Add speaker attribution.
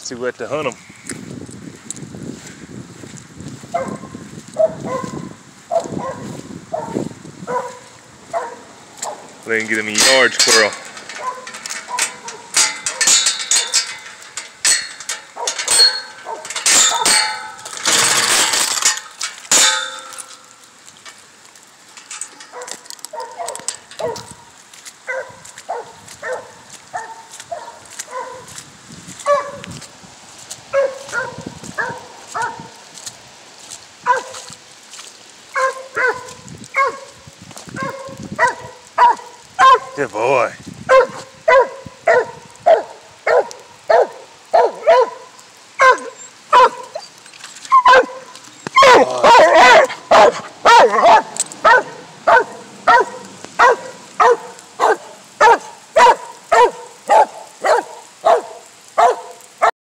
Speaker 1: See what to hunt them. They can get him a yard squirrel. Good boy. Oh.